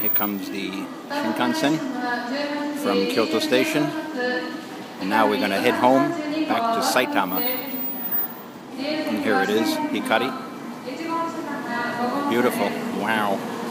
here comes the Shinkansen from Kyoto Station. And now we're going to head home back to Saitama. And here it is, Hikari. Beautiful. Wow.